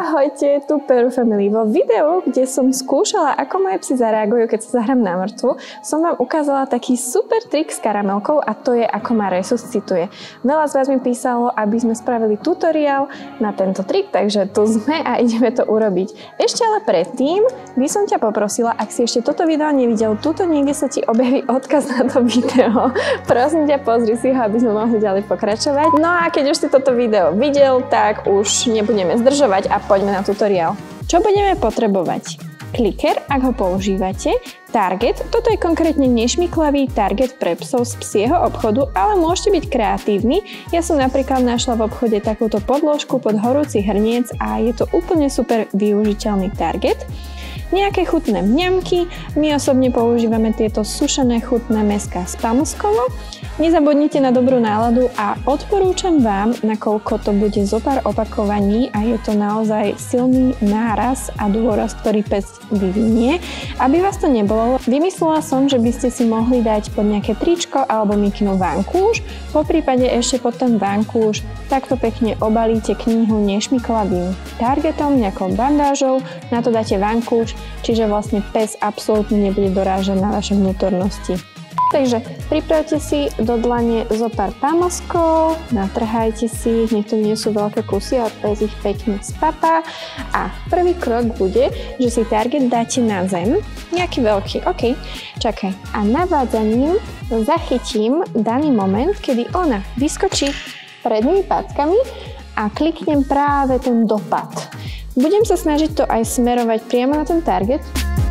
Ahojte, tu Peru Family. Vo videu, kde som skúšala, ako moje psi zareagujú, keď sa zahrám na mŕtvu, som vám ukázala taký super trik s karamelkou a to je, ako ma resuscituje. Veľa z vás mi písalo, aby sme spravili tutoriál na tento trik, takže tu sme a ideme to urobiť. Ešte ale predtým by som ťa poprosila, ak si ešte toto video nevidel, tuto niekde sa ti objaví odkaz na to video. Prosím ťa, pozri si ho, aby sme mohli ďalej pokračovať. No a keď už si toto video videl, tak už nebudeme zdržovať a poďme na tutoriál. Čo budeme potrebovať? Kliker, ak ho používate, target, toto je konkrétne nešmiklavý target pre psov z psieho obchodu, ale môžete byť kreatívni. Ja som napríklad našla v obchode takúto podložku pod horúci hrniec a je to úplne super využiteľný target. Nejaké chutné mňamky, my osobne používame tieto sušené chutné mäská z pamlskovo. Nezabudnite na dobrú náladu a odporúčam vám, nakoľko to bude zo pár opakovaní a je to naozaj silný náraz a dôraz, ktorý pes vyvinie. Aby vás to nebolo, vymyslela som, že by ste si mohli dať pod nejaké tričko alebo mikinu vankúš, poprípade ešte pod ten vankúš takto pekne obalíte knihu nešmiklavým targetom, nejakou bandážou, na to dáte vankúš, čiže vlastne pes absolútne nebude dorážať na vaše vnútornosti. Takže pripravte si do dlane zo pár pamlskov, natrhajte si ich, nech to nie sú veľké kusy, ale pes ich pekne spapá. A prvý krok bude, že si target dáte na zem, nejaký veľký, ok, čakaj. A navádzaním zachytím daný moment, kedy ona vyskočí prednými packami a kliknem práve ten dopad. Budem sa snažiť to aj smerovať priamo na ten target.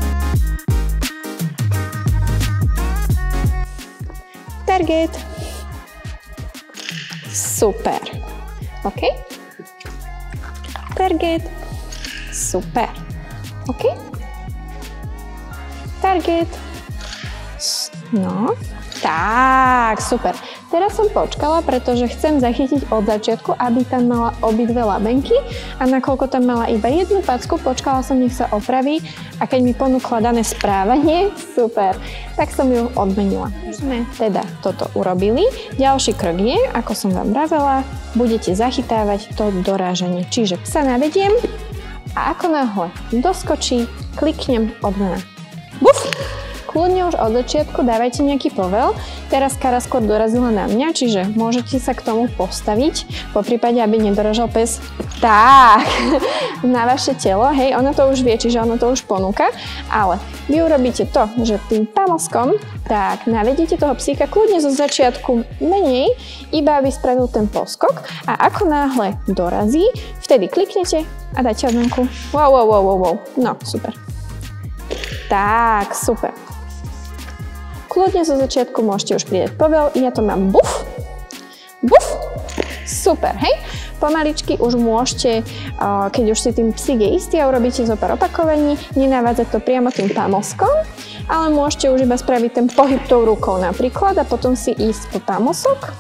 Target. Super. OK? Target. Super. OK? Target. No. Tak, super. Teraz som počkala, pretože chcem zachytiť od začiatku, aby tam mala obidve labenky a nakoľko tam mala iba jednu packu, počkala som, nech sa opraví a keď mi ponúkla dané správanie, super, tak som ju odmenila. Už sme teda toto urobili. Ďalší krok je, ako som vám vravela, budete zachytávať to dorážanie. Čiže sa navediem a ako náhle doskočí, kliknem odmena. Buf! Kľudne už od začiatku dávajte nejaký povel. Teraz Kara skôr dorazila na mňa, čiže môžete sa k tomu postaviť, po prípade, aby nedoražal pes tak na vaše telo. Hej, ono to už vie, čiže ono to už ponúka, ale vy urobíte to, že tým pamlskom tak navedíte toho psíka kľudne zo začiatku menej, iba aby spravil ten poskok a ako náhle dorazí, vtedy kliknete a dáte odmenku. Wow. No, super. Tak, super. Kľudne zo začiatku môžete už pridať povel, ja to mám buf, super, hej. Pomaličky už môžete, keď už si tým psík je istý a urobíte zo pár opakovaní, nenavádzať to priamo tým pamlskom, ale môžete už iba spraviť ten pohyb tou rukou napríklad a potom si ísť po pamlsok.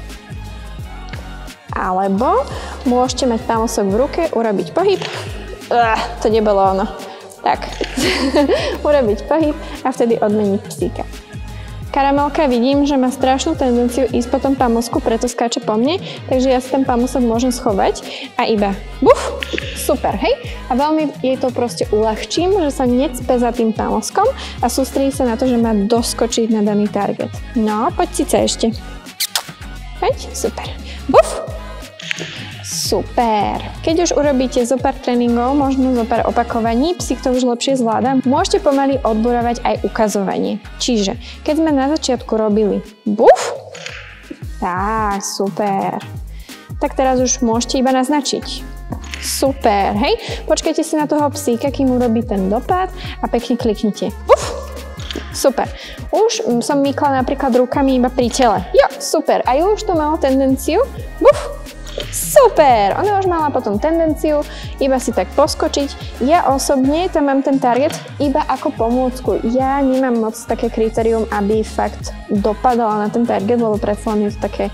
Alebo môžete mať pamlsok v ruke, urobiť pohyb, to nebolo ono. Tak, urobiť pohyb a vtedy odmeniť psíka. Karamelka vidím, že má strašnú tendenciu ísť po tom pamlsku, preto skáče po mne, takže ja si ten pamlsok môžem schovať a iba buf, super, hej? A veľmi jej to proste uľahčím, že sa necpe za tým pamlskom a sústredí sa na to, že má doskočiť na daný target. No, poď si sa ešte. Poď, super. Buf. Super. Keď už urobíte zo pár tréningov, možno zo pár opakovaní, psík to už lepšie zvláda, môžete pomaly odborovať aj ukazovanie. Čiže, keď sme na začiatku robili buf, tak, super. Tak teraz už môžete iba naznačiť. Super, hej? Počkajte si na toho psíka, kým urobí ten dopad a pekne kliknite. Buf, super. Už som mykla napríklad rukami iba pri tele. Jo, super. A už to malo tendenciu. Buf, super! Ona už mala potom tendenciu iba si tak poskočiť. Ja osobne tam mám ten target iba ako pomôcku. Ja nemám moc také kritérium, aby fakt dopadala na ten target, lebo predsa len je to také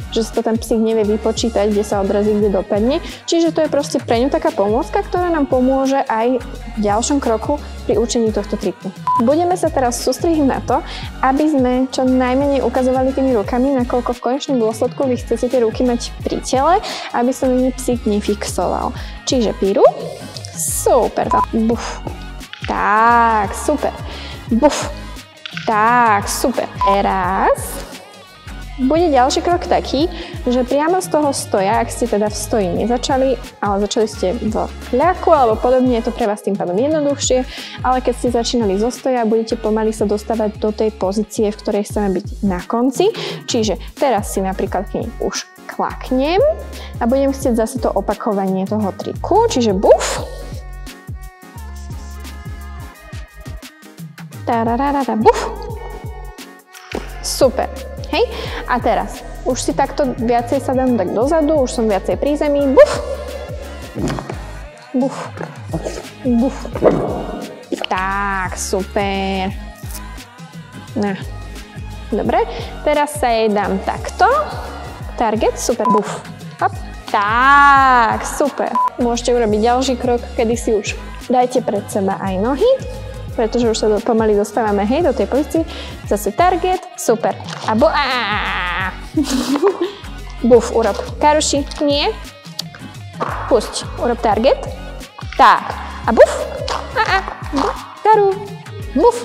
že si to ten psík nevie vypočítať, kde sa odrazí, kde dopadne. Čiže to je proste pre ňu taká pomôcka, ktorá nám pomôže aj v ďalšom kroku pri učení tohto triku. Budeme sa teraz sústrediť na to, aby sme čo najmenej ukazovali tými rukami, nakoľko v konečnom dôsledku vy chcete tie ruky mať pri tele, aby sa nimi psík nefixoval. Čiže píru, super, buf, tak, super, buf, tak, super. Teraz bude ďalší krok taký, že priamo z toho stoja, ak ste teda v stoji nezačali, ale začali ste v kľaku alebo podobne, je to pre vás tým pádom jednoduchšie, ale keď ste začínali zo stoja, budete pomaly sa dostávať do tej pozície, v ktorej chceme byť na konci. Čiže teraz si napríklad k nej už klaknem a budem chcieť zase to opakovanie toho triku, čiže buf, tararara, buf, super. Hej? A teraz, už si takto viacej sa dám tak dozadu, už som viacej pri zemi, buf, buf, buf. Tak, super. No. Dobre, teraz sa jej dám takto, target, super, buf, hop. Tak, super. Môžete urobiť ďalší krok, kedy si už dajte pred seba aj nohy, pretože už sa pomaly dostávame, hej, do tej pozície. Zase target, super. A buf, urob. Karuši, nie. Pusť, urob target. Tak. A buf. Karu. Buf.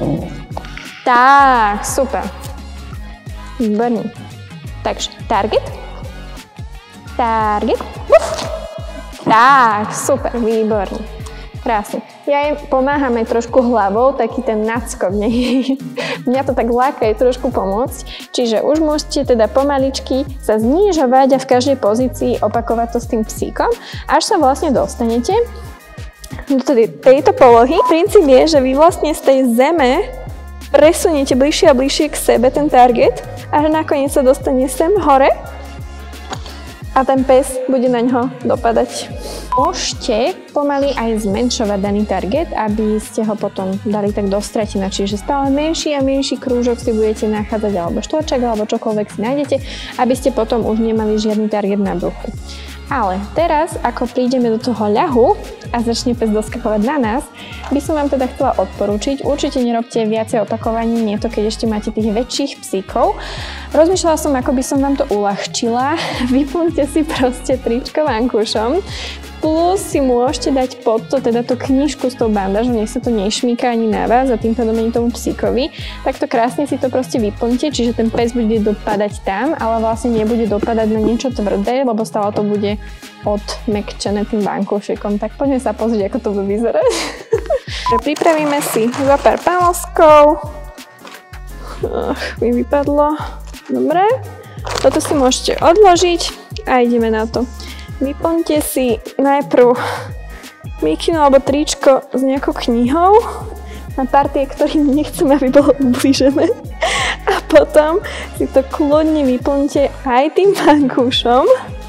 Tak, super. Výborný. Takže target. Target. Buf. Tak, super, výborný. Krásne. Ja jej pomáham aj trošku hlavou, taký ten nadskok. Mňa to tak láka aj trošku pomôcť. Čiže už môžete teda pomaličky sa znižovať a v každej pozícii opakovať to s tým psíkom, až sa vlastne dostanete do tejto polohy. Princíp je, že vy vlastne z tej zeme presuniete bližšie a bližšie k sebe ten target a že nakoniec sa dostane sem hore a ten pes bude na ňo dopadať. Môžete pomaly aj zmenšovať daný target, aby ste ho potom dali tak do stratina, čiže stále menší a menší krúžok si budete nachádzať, alebo štvorček, alebo čokoľvek si nájdete, aby ste potom už nemali žiadny target na bruchu. Ale teraz, ako prídeme do toho ľahu a začne pes doskakovať na nás, by som vám teda chcela odporúčiť, určite nerobte viacej opakovaní, nie to keď ešte máte tých väčších psíkov. Rozmýšľala som, ako by som vám to uľahčila. Vyplňte si proste tričko vankúšom, plus si môžete dať pod to, teda tú knižku s tou bandážou, nech sa to nešmýka ani na vás a tým pádom ani tomu psíkovi. Takto krásne si to proste vyplňte, čiže ten pes bude dopadať tam, ale vlastne nebude dopadať na niečo tvrdé, lebo stále to bude odmäkčené tým vankúšikom. Tak poďme sa pozrieť, ako to bude vyzerať. Pripravíme si za pár panoskov. Mi vypadlo. Dobre. Toto si môžete odložiť a ideme na to. Vyplňte si najprv mikinu alebo tričko s nejakou knihou na partie, ktorým nechceme, aby bolo ublížené. A potom si to kľudne vyplňte aj tým vankúšom.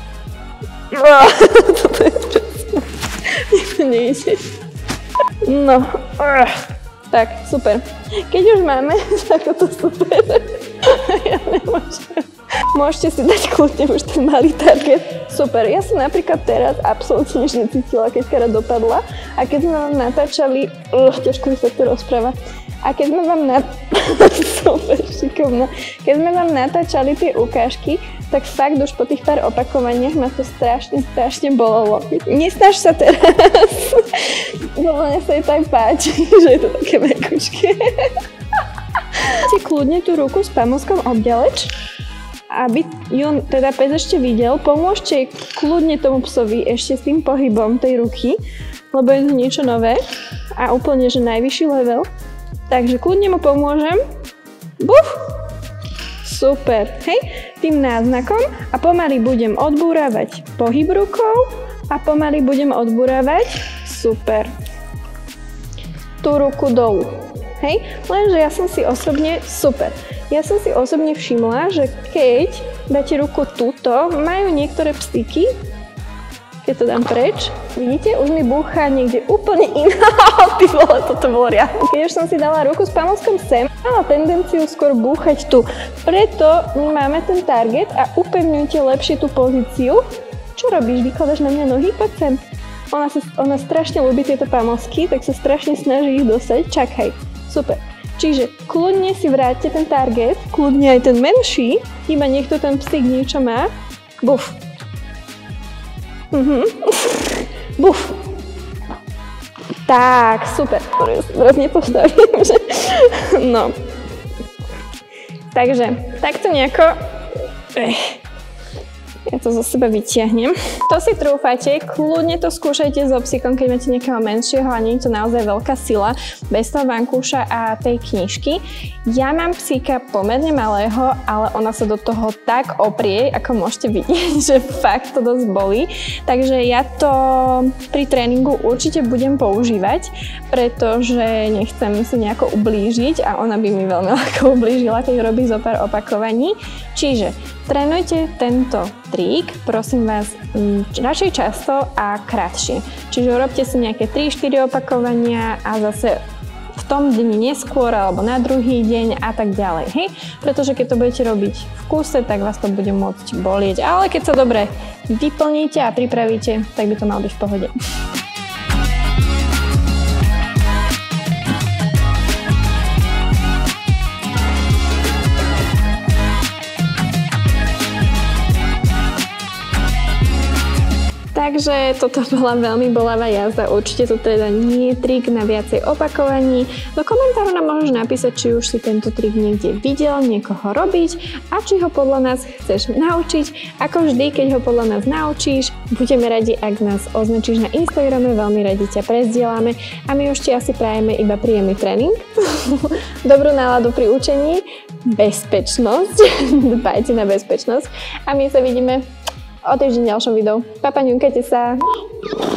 Toto je časné. To nejde. No. Tak, super. Keď už máme, tak to super. Ja nemôžem. Môžete si dať kľudne už ten malý target. Super, ja som napríklad teraz absolútne nič necítila, keď kara dopadla. A keď sme vám natáčali, ťažko sa to rozpráva. A keď sme vám super, šikovná. Keď sme vám natáčali tie ukážky, tak fakt už po tých pár opakovaniach ma to strašne bolelo. Nesnaž sa teraz. Mne sa jej tak páči, že je to také mekučké. Kľudne tú ruku s pamlskom obďaleč, aby ju teda pes ešte videl. Pomôžte kľudne tomu psovi ešte s tým pohybom tej ruky, lebo je to niečo nové a úplne, že najvyšší level. Takže kľudne mu pomôžem. Buf! Super, hej? Tým náznakom a pomaly budem odbúravať pohyb rukou a pomaly budem odbúravať. Super. Tú ruku dolu. Hej? Lenže ja som si osobne, super. Ja som si osobne všimla, že keď dáte ruku túto, majú niektoré psíky, keď to dám preč, vidíte, už mi búcha niekde úplne iná. Ty vole, toto bolo riadne. Keď už som si dala ruku s pamlskom sem, mala tendenciu skôr búchať tu. Preto máme ten target a upevňujte lepšie tú pozíciu. Čo robíš? Vykladaš na mňa nohy? Poď sem. Ona strašne ľúbi tieto pamosky, tak sa strašne snaží ich dostať. Čakaj. Super. Čiže kľudne si vráťte ten target, kľudne aj ten menší, iba nech to ten psík niečo má. Buf. Buf. Tak, super. Teraz nepostavím, že... No. Takže, takto nejako... Ja to zo seba vytiahnem. To si trúfate, kľudne to skúšajte so psíkom, keď máte nejakého menšieho a nie je to naozaj veľká sila, bez toho vankúša a tej knižky. Ja mám psíka pomerne malého, ale ona sa do toho tak oprie, ako môžete vidieť, že fakt to dosť bolí. Takže ja to pri tréningu určite budem používať, pretože nechcem si nejako ublížiť a ona by mi veľmi ľahko ublížila, keď robí zo pár opakovaní. Čiže trénujte tento trik, prosím vás, radšej často a krátšie. Čiže urobte si nejaké 3-4 opakovania a zase v tom dni neskôr alebo na druhý deň a tak ďalej, hej? Pretože keď to budete robiť v kúse, tak vás to bude môcť bolieť, ale keď sa dobre vyplníte a pripravíte, tak by to malo byť v pohode. Takže toto bola veľmi bolavá jazda, určite to teda nie je trik na viacej opakovaní. Do komentáru nám môžeš napísať, či už si tento trik niekde videl, niekoho robiť a či ho podľa nás chceš naučiť. Ako vždy, keď ho podľa nás naučíš, budeme radi, ak nás označíš na Instagrame, veľmi radi ťa prezdielame a my už ti asi prajeme iba príjemný tréning, dobrú náladu pri učení, bezpečnosť, dbajte na bezpečnosť a my sa vidíme o týždeň v ďalšom videu. Papaňunkajte sa!